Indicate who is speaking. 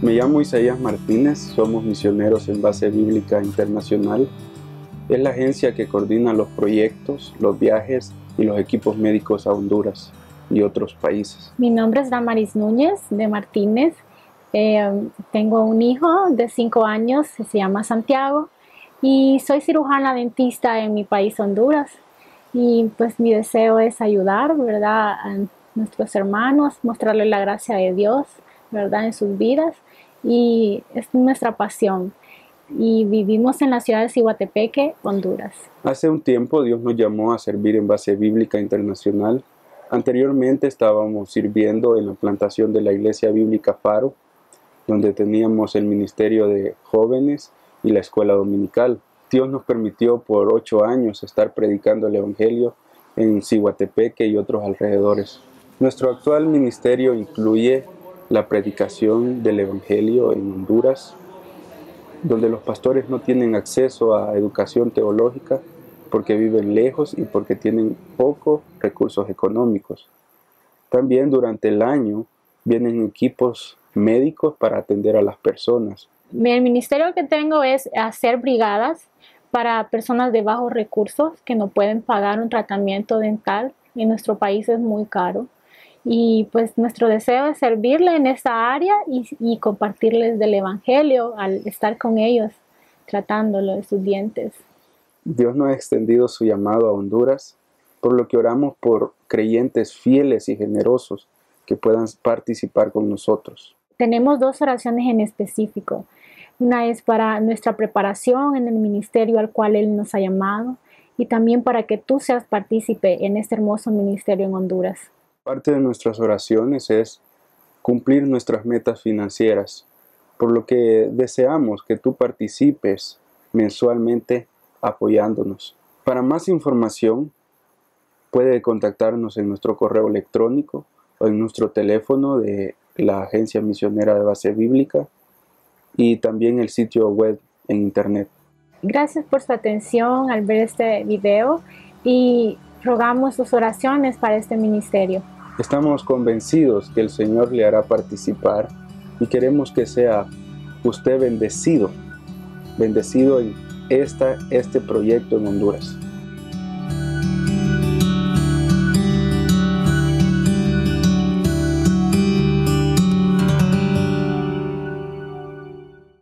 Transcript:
Speaker 1: Me llamo Isaías Martínez, somos misioneros en Base Bíblica Internacional. Es la agencia que coordina los proyectos, los viajes y los equipos médicos a Honduras y otros países.
Speaker 2: Mi nombre es Damaris Núñez de Martínez. Tengo un hijo de 5 años, se llama Santiago, y soy cirujana dentista en mi país, Honduras. Y pues mi deseo es ayudar, ¿verdad?, a nuestros hermanos, mostrarles la gracia de Dios, ¿verdad?, en sus vidas. Y es nuestra pasión. Y vivimos en la ciudad de Siguatepeque, Honduras.
Speaker 1: Hace un tiempo Dios nos llamó a servir en Base Bíblica Internacional. Anteriormente estábamos sirviendo en la plantación de la Iglesia Bíblica Faro, donde teníamos el ministerio de jóvenes y la escuela dominical. Dios nos permitió por 8 años estar predicando el Evangelio en Siguatepeque y otros alrededores. Nuestro actual ministerio incluye la predicación del Evangelio en Honduras, donde los pastores no tienen acceso a educación teológica porque viven lejos y porque tienen pocos recursos económicos. También durante el año vienen equipos médicos para atender a las personas.
Speaker 2: El ministerio que tengo es hacer brigadas para personas de bajos recursos que no pueden pagar un tratamiento dental. En nuestro país es muy caro. Y pues nuestro deseo es servirle en esta área y compartirles del Evangelio al estar con ellos, tratándolo de sus dientes.
Speaker 1: Dios nos ha extendido su llamado a Honduras, por lo que oramos por creyentes fieles y generosos que puedan participar con nosotros.
Speaker 2: Tenemos 2 oraciones en específico. Una es para nuestra preparación en el ministerio al cual Él nos ha llamado y también para que tú seas partícipe en este hermoso ministerio en Honduras.
Speaker 1: Parte de nuestras oraciones es cumplir nuestras metas financieras, por lo que deseamos que tú participes mensualmente apoyándonos. Para más información, puede contactarnos en nuestro correo electrónico o en nuestro teléfono de la Agencia Misionera de Base Bíblica y también el sitio web en internet.
Speaker 2: Gracias por su atención al ver este video y rogamos sus oraciones para este ministerio.
Speaker 1: Estamos convencidos que el Señor le hará participar y queremos que sea usted bendecido en este proyecto en Honduras.